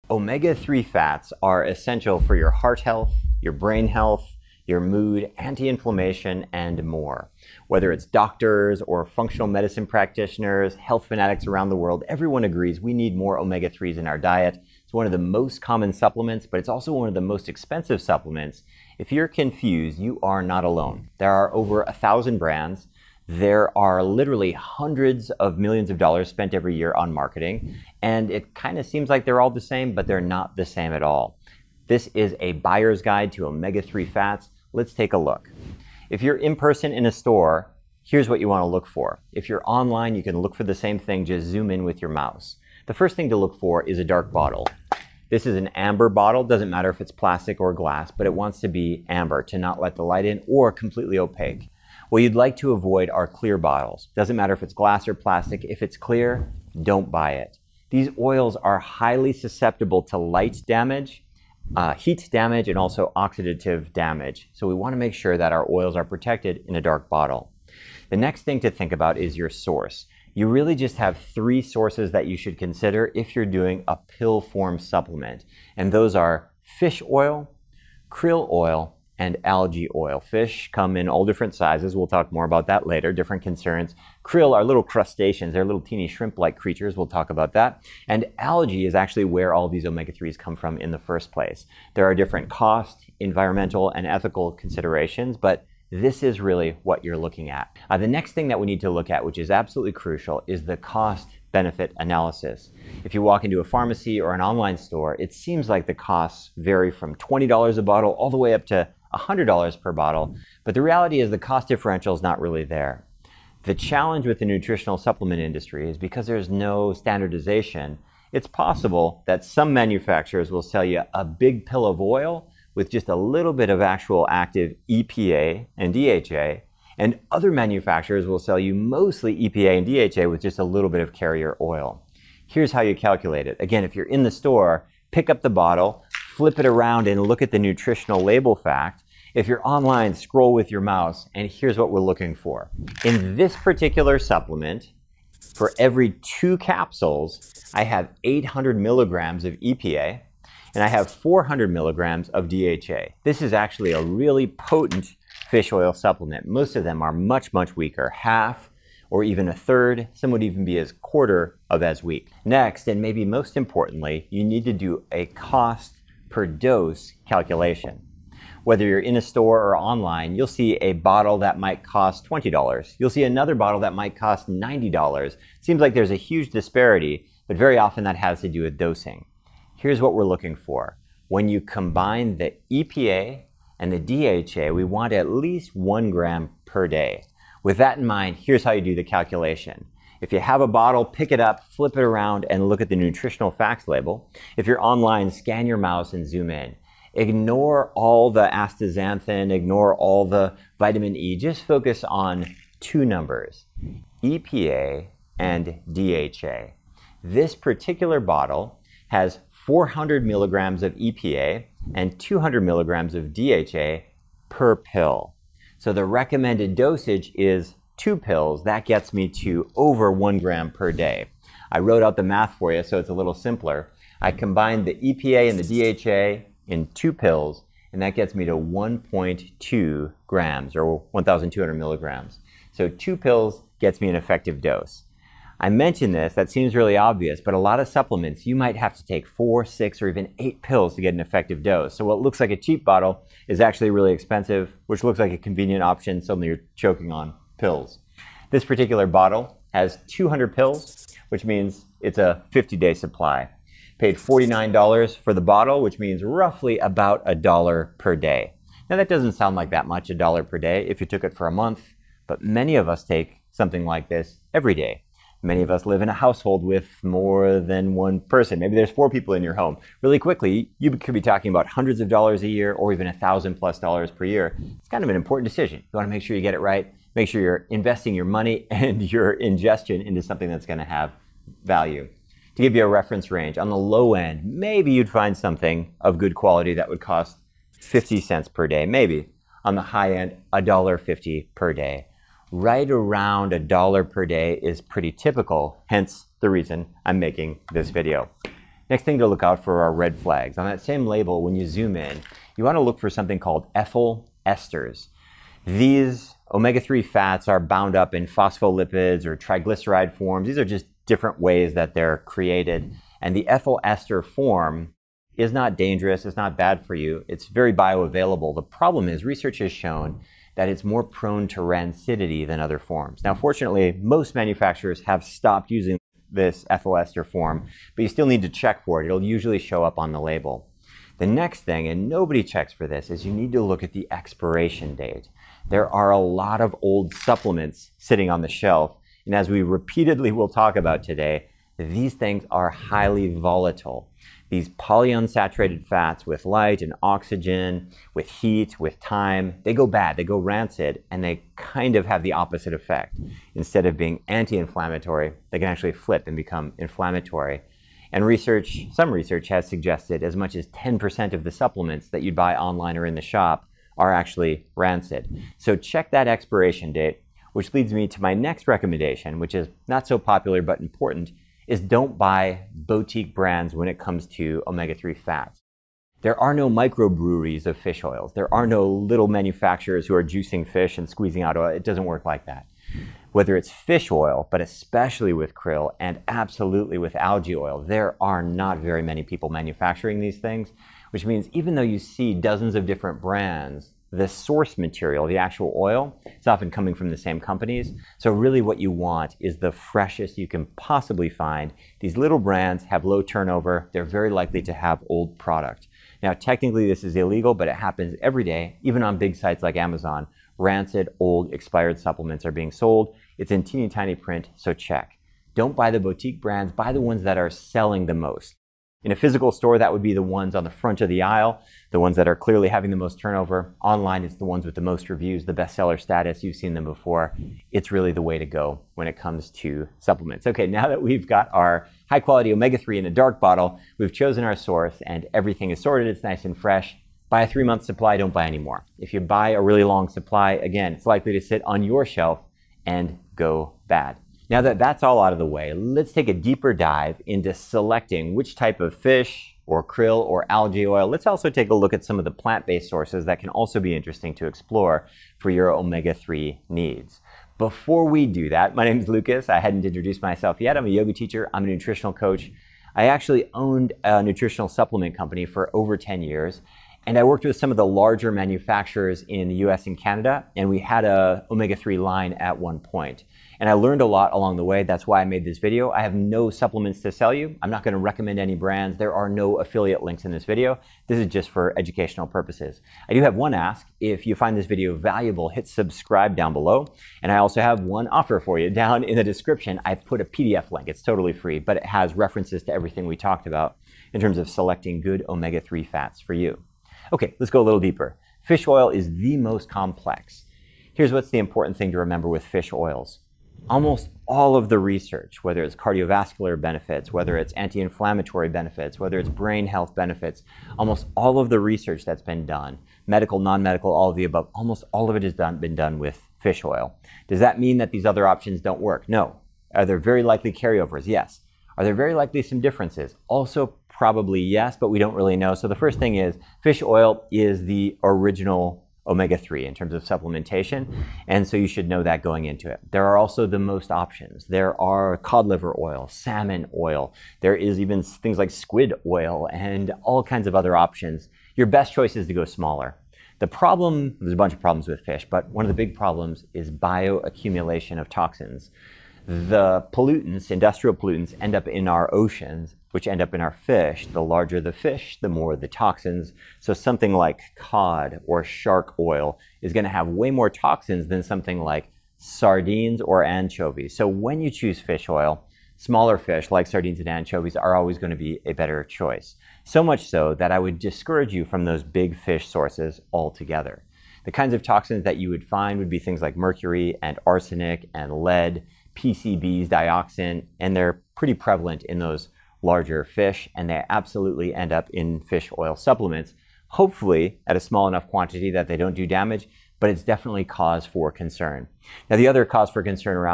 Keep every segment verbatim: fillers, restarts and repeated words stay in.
omega three fats are essential for your heart health, your brain health, your mood, anti-inflammation, and more. Whether it's doctors or functional medicine practitioners, health fanatics around the world, everyone agrees we need more omega threes in our diet. It's one of the most common supplements, but it's also one of the most expensive supplements. If you're confused, you are not alone. There are over a thousand brands. There are literally hundreds of millions of dollars spent every year on marketing, and it kind of seems like they're all the same, but they're not the same at all. This is a buyer's guide to omega three fats. Let's take a look. If you're in person in a store, here's what you want to look for. If you're online, you can look for the same thing, just zoom in with your mouse. The first thing to look for is a dark bottle. This is an amber bottle. Doesn't matter if it's plastic or glass, but it wants to be amber to not let the light in, or completely opaque. What you'd like to avoid are clear bottles. Doesn't matter if it's glass or plastic. If it's clear, don't buy it. These oils are highly susceptible to light damage, uh, heat damage, and also oxidative damage. So we want to make sure that our oils are protected in a dark bottle. The next thing to think about is your source. You really just have three sources that you should consider if you're doing a pill form supplement. And those are fish oil, krill oil, and algae oil. Fish come in all different sizes. We'll talk more about that later, different concerns. Krill are little crustaceans. They're little teeny shrimp-like creatures. We'll talk about that. And algae is actually where all these omega threes come from in the first place. There are different cost, environmental, and ethical considerations, but this is really what you're looking at. Uh, the next thing that we need to look at, which is absolutely crucial, is the cost benefit analysis. If you walk into a pharmacy or an online store, it seems like the costs vary from twenty dollars a bottle all the way up to one hundred dollars per bottle, but the reality is the cost differential is not really there. The challenge with the nutritional supplement industry is because there's no standardization, it's possible that some manufacturers will sell you a big pill of oil with just a little bit of actual active E P A and D H A, and other manufacturers will sell you mostly E P A and D H A with just a little bit of carrier oil. Here's how you calculate it. Again, if you're in the store, pick up the bottle, flip it around and look at the nutritional label fact. If you're online, scroll with your mouse, and here's what we're looking for. In this particular supplement, for every two capsules, I have eight hundred milligrams of E P A, and I have four hundred milligrams of D H A. This is actually a really potent fish oil supplement. Most of them are much, much weaker, half or even a third. Some would even be as quarter of as weak. Next, and maybe most importantly, you need to do a cost per dose calculation. Whether you're in a store or online, you'll see a bottle that might cost twenty dollars. You'll see another bottle that might cost ninety dollars. Seems like there's a huge disparity, but very often that has to do with dosing. Here's what we're looking for. When you combine the E P A and the D H A, we want at least one gram per day. With that in mind, here's how you do the calculation. If you have a bottle, pick it up, flip it around, and look at the nutritional facts label. If you're online, scan your mouse and zoom in. Ignore all the astaxanthin, ignore all the vitamin E. Just focus on two numbers, E P A and D H A. This particular bottle has four hundred milligrams of E P A and two hundred milligrams of D H A per pill. So the recommended dosage is two pills. That gets me to over one gram per day. I wrote out the math for you so it's a little simpler. I combined the E P A and the D H A in two pills, and that gets me to one point two grams, or one thousand two hundred milligrams. So two pills gets me an effective dose. I mentioned this, that seems really obvious, but a lot of supplements, you might have to take four, six, or even eight pills to get an effective dose. So what looks like a cheap bottle is actually really expensive, which looks like a convenient option, suddenly you're choking on pills. This particular bottle has two hundred pills, which means it's a fifty day supply. Paid forty-nine dollars for the bottle, which means roughly about a dollar per day. Now that doesn't sound like that much, a dollar per day, if you took it for a month, but many of us take something like this every day. Many of us live in a household with more than one person. Maybe there's four people in your home. Really quickly, you could be talking about hundreds of dollars a year or even a thousand plus dollars per year. It's kind of an important decision. You want to make sure you get it right. Make sure you're investing your money and your ingestion into something that's going to have value. To give you a reference range, on the low end, maybe you'd find something of good quality that would cost fifty cents per day, maybe. On the high end, one dollar fifty per day. Right around a dollar per day is pretty typical, hence the reason I'm making this video. Next thing to look out for are red flags. On that same label, when you zoom in, you want to look for something called ethyl esters. These omega three fats are bound up in phospholipids or triglyceride forms. These are just different ways that they're created. And the ethyl ester form is not dangerous, it's not bad for you, it's very bioavailable. The problem is research has shown that it's more prone to rancidity than other forms. Now, fortunately, most manufacturers have stopped using this ethyl ester form, but you still need to check for it. It'll usually show up on the label. The next thing, and nobody checks for this, is you need to look at the expiration date. There are a lot of old supplements sitting on the shelf, and as we repeatedly will talk about today, these things are highly volatile. These polyunsaturated fats with light and oxygen, with heat, with time, they go bad, they go rancid, and they kind of have the opposite effect. Instead of being anti-inflammatory, they can actually flip and become inflammatory. And research, some research has suggested as much as ten percent of the supplements that you buy online or in the shop are actually rancid. So check that expiration date, which leads me to my next recommendation, which is not so popular but important, is don't buy boutique brands when it comes to omega three fats. There are no microbreweries of fish oils. There are no little manufacturers who are juicing fish and squeezing out oil. It doesn't work like that. Whether it's fish oil, but especially with krill and absolutely with algae oil, there are not very many people manufacturing these things, which means even though you see dozens of different brands, the source material, the actual oil, it's often coming from the same companies. So really what you want is the freshest you can possibly find. These little brands have low turnover. They're very likely to have old product. Now, technically this is illegal, but it happens every day, even on big sites like Amazon. Rancid, old, expired supplements are being sold. It's in teeny tiny print, so check. Don't buy the boutique brands, buy the ones that are selling the most. In a physical store, that would be the ones on the front of the aisle, the ones that are clearly having the most turnover. Online, it's the ones with the most reviews, the bestseller status. You've seen them before. It's really the way to go when it comes to supplements. Okay, now that we've got our high quality omega three in a dark bottle, we've chosen our source and everything is sorted, it's nice and fresh. Buy a three month supply, don't buy any more. If you buy a really long supply, again, it's likely to sit on your shelf and go bad. Now that that's all out of the way, let's take a deeper dive into selecting which type of fish or krill or algae oil. Let's also take a look at some of the plant-based sources that can also be interesting to explore for your omega three needs. Before we do that, my name is Lucas. I hadn't introduced myself yet. I'm a yoga teacher. I'm a nutritional coach. I actually owned a nutritional supplement company for over ten years. And I worked with some of the larger manufacturers in the U S and Canada, and we had a omega three line at one point. And I learned a lot along the way. That's why I made this video. I have no supplements to sell you. I'm not going to recommend any brands. There are no affiliate links in this video. This is just for educational purposes. I do have one ask. If you find this video valuable, hit subscribe down below. And I also have one offer for you. Down in the description, I've put a P D F link. It's totally free, but it has references to everything we talked about in terms of selecting good omega three fats for you. Okay, let's go a little deeper. Fish oil is the most complex. Here's what's the important thing to remember with fish oils. Almost all of the research, whether it's cardiovascular benefits, whether it's anti-inflammatory benefits, whether it's brain health benefits, almost all of the research that's been done, medical, non-medical, all of the above, almost all of it has done, been done with fish oil. Does that mean that these other options don't work? No. Are there very likely carryovers? Yes. Are there very likely some differences? Also, probably yes, but we don't really know. So the first thing is fish oil is the original omega three in terms of supplementation, and so you should know that going into it. There are also the most options. There are cod liver oil, salmon oil. There is even things like squid oil and all kinds of other options. Your best choice is to go smaller. The problem, there's a bunch of problems with fish, but one of the big problems is bioaccumulation of toxins. The pollutants, industrial pollutants, end up in our oceans, which end up in our fish. The larger the fish, the more the toxins. So something like cod or shark oil is going to have way more toxins than something like sardines or anchovies. So when you choose fish oil, smaller fish like sardines and anchovies are always going to be a better choice. So much so that I would discourage you from those big fish sources altogether. The kinds of toxins that you would find would be things like mercury and arsenic and lead, P C Bs, dioxin, and they're pretty prevalent in those larger fish, and they absolutely end up in fish oil supplements, hopefully at a small enough quantity that they don't do damage, but it's definitely cause for concern. Now, the other cause for concern around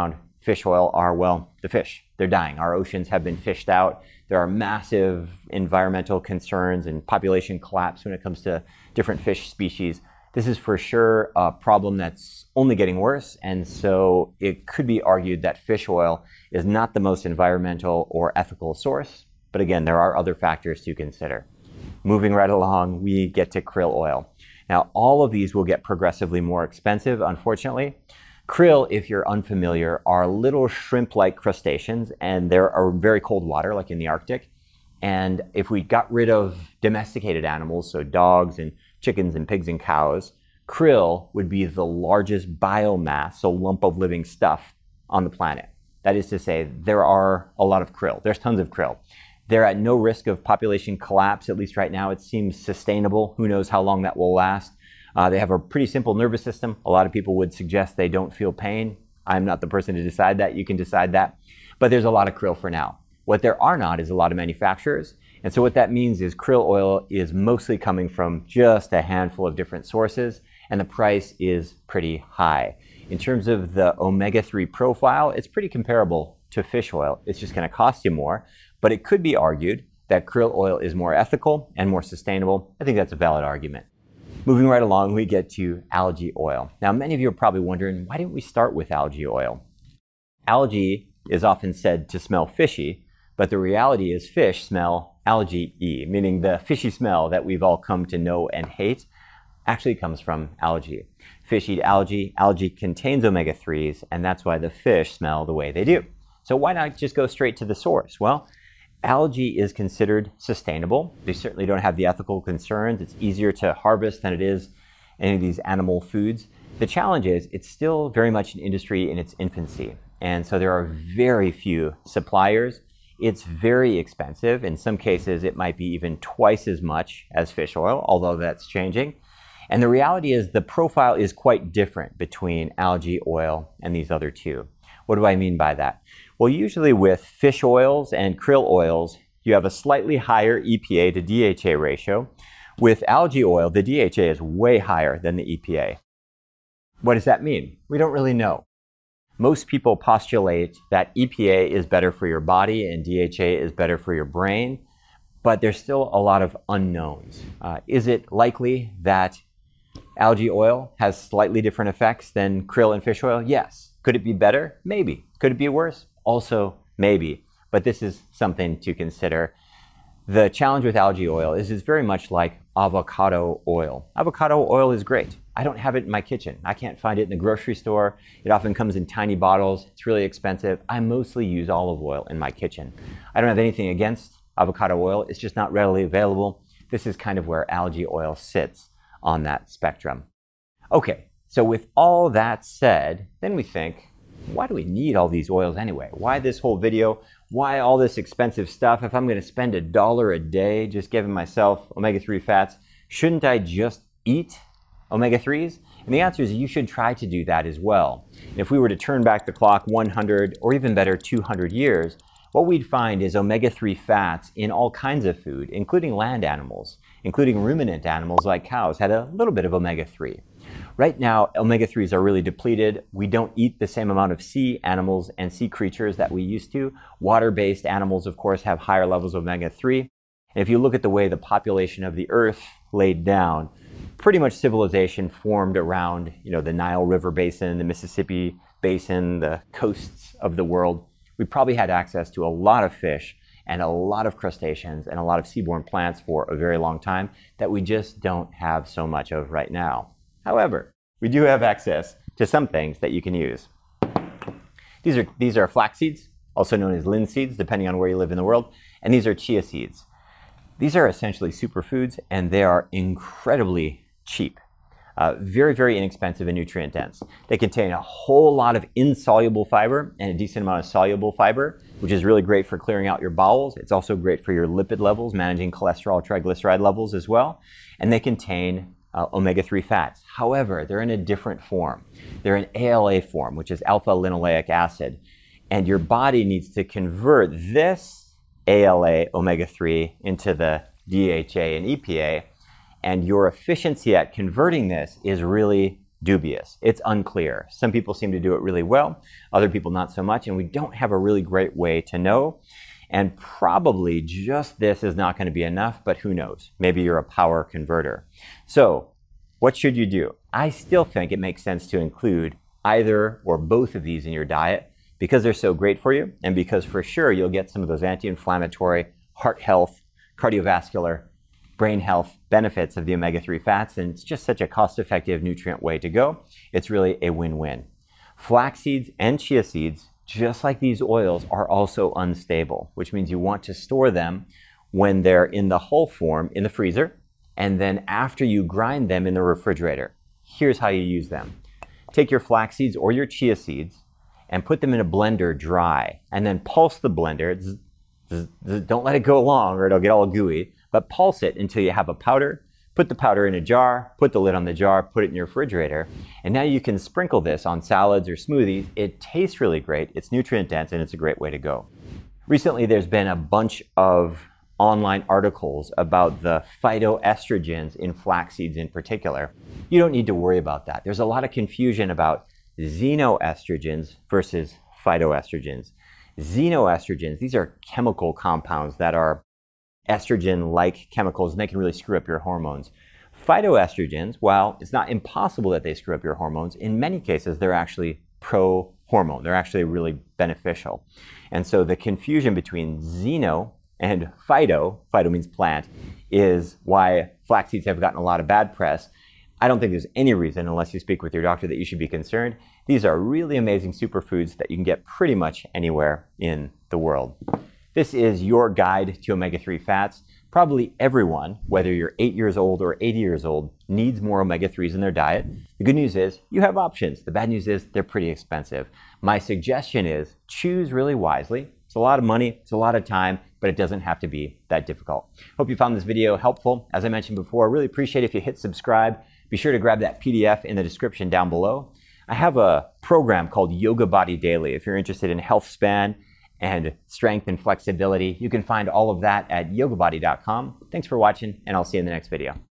fish oil are, well, the fish. They're dying. Our oceans have been fished out. There are massive environmental concerns and population collapse when it comes to different fish species. This is for sure a problem that's only getting worse, and so it could be argued that fish oil is not the most environmental or ethical source. But again, there are other factors to consider. Moving right along, we get to krill oil. Now, all of these will get progressively more expensive, unfortunately. Krill, if you're unfamiliar, are little shrimp-like crustaceans, and they're very cold water, like in the Arctic. And if we got rid of domesticated animals, so dogs and chickens and pigs and cows, krill would be the largest biomass, so lump of living stuff on the planet. That is to say, there are a lot of krill. There's tons of krill. They're at no risk of population collapse, at least right now. It seems sustainable. Who knows how long that will last? Uh, they have a pretty simple nervous system. A lot of people would suggest they don't feel pain. I'm not the person to decide that. You can decide that. But there's a lot of krill for now. What there are not is a lot of manufacturers. And so what that means is krill oil is mostly coming from just a handful of different sources, and the price is pretty high. In terms of the omega three profile, it's pretty comparable to fish oil. It's just going to cost you more. But it could be argued that krill oil is more ethical and more sustainable. I think that's a valid argument. Moving right along, we get to algae oil. Now, many of you are probably wondering, why didn't we start with algae oil? Algae is often said to smell fishy, but the reality is fish smell algae-y, meaning the fishy smell that we've all come to know and hate actually comes from algae. Fish eat algae, algae contains omega threes, and that's why the fish smell the way they do. So why not just go straight to the source? Well, algae is considered sustainable. They certainly don't have the ethical concerns. It's easier to harvest than it is any of these animal foods. The challenge is it's still very much an industry in its infancy. And so there are very few suppliers. It's very expensive. In some cases, it might be even twice as much as fish oil, although that's changing. And the reality is the profile is quite different between algae oil and these other two. What do I mean by that? Well, usually with fish oils and krill oils, you have a slightly higher E P A to D H A ratio. With algae oil, the D H A is way higher than the E P A. What does that mean? We don't really know. Most people postulate that E P A is better for your body and D H A is better for your brain, but there's still a lot of unknowns. Uh, is it likely that algae oil has slightly different effects than krill and fish oil? Yes. Could it be better? Maybe. Could it be worse? Also, maybe. But this is something to consider. The challenge with algae oil is it's very much like avocado oil. Avocado oil is great. I don't have it in my kitchen. I can't find it in the grocery store. It often comes in tiny bottles. It's really expensive. I mostly use olive oil in my kitchen. I don't have anything against avocado oil. It's just not readily available. This is kind of where algae oil sits on that spectrum. Okay, so with all that said, then we think, why do we need all these oils anyway? Why this whole video? Why all this expensive stuff? If I'm going to spend a dollar a day just giving myself omega three fats, shouldn't I just eat omega threes? And the answer is you should try to do that as well. And if we were to turn back the clock one hundred or even better two hundred years, what we'd find is omega three fats in all kinds of food, including land animals, including ruminant animals like cows, had a little bit of omega three. Right now, omega threes are really depleted. We don't eat the same amount of sea animals and sea creatures that we used to. Water-based animals, of course, have higher levels of omega three. And if you look at the way the population of the Earth laid down, pretty much civilization formed around, you know, the Nile River Basin, the Mississippi Basin, the coasts of the world. We probably had access to a lot of fish and a lot of crustaceans and a lot of seaborne plants for a very long time that we just don't have so much of right now. However, we do have access to some things that you can use. These are, these are flax seeds, also known as linseeds, depending on where you live in the world, and these are chia seeds. These are essentially superfoods, and they are incredibly cheap. Uh, very, very inexpensive and nutrient dense. They contain a whole lot of insoluble fiber and a decent amount of soluble fiber, which is really great for clearing out your bowels. It's also great for your lipid levels, managing cholesterol, triglyceride levels as well. And they contain uh, omega three fats. However, they're in a different form. They're in A L A form, which is alpha linoleic acid. And your body needs to convert this A L A omega three into the D H A and E P A. And your efficiency at converting this is really dubious. It's unclear. Some people seem to do it really well, other people not so much, and we don't have a really great way to know. And probably just this is not going to be enough, but who knows? Maybe you're a power converter. So what should you do? I still think it makes sense to include either or both of these in your diet because they're so great for you and because for sure you'll get some of those anti-inflammatory, heart health, cardiovascular, brain health benefits of the omega three fats, and it's just such a cost-effective nutrient way to go. It's really a win-win. Flax seeds and chia seeds, just like these oils, are also unstable, which means you want to store them when they're in the whole form in the freezer, and then after you grind them in the refrigerator. Here's how you use them. Take your flax seeds or your chia seeds and put them in a blender dry, and then pulse the blender. Zzz, zzz, zzz, don't let it go long or it'll get all gooey, but pulse it until you have a powder. Put the powder in a jar, put the lid on the jar, put it in your refrigerator, and now you can sprinkle this on salads or smoothies. It tastes really great, it's nutrient dense, and it's a great way to go. Recently, there's been a bunch of online articles about the phytoestrogens in flax seeds in particular. You don't need to worry about that. There's a lot of confusion about xenoestrogens versus phytoestrogens. Xenoestrogens, these are chemical compounds that are estrogen-like chemicals, and they can really screw up your hormones. Phytoestrogens, while it's not impossible that they screw up your hormones, in many cases they're actually pro-hormone. They're actually really beneficial. And so the confusion between xeno and phyto, phyto means plant, is why flax seeds have gotten a lot of bad press. I don't think there's any reason, unless you speak with your doctor, that you should be concerned. These are really amazing superfoods that you can get pretty much anywhere in the world. This is your guide to omega three fats. Probably everyone, whether you're eight years old or eighty years old, needs more omega threes in their diet. The good news is you have options. The bad news is they're pretty expensive. My suggestion is choose really wisely. It's a lot of money, it's a lot of time, but it doesn't have to be that difficult. Hope you found this video helpful. As I mentioned before, I really appreciate it if you hit subscribe. Be sure to grab that P D F in the description down below. I have a program called YOGABODY Daily. If you're interested in health span and strength and flexibility, you can find all of that at yoga body dot com. Thanks for watching, and I'll see you in the next video.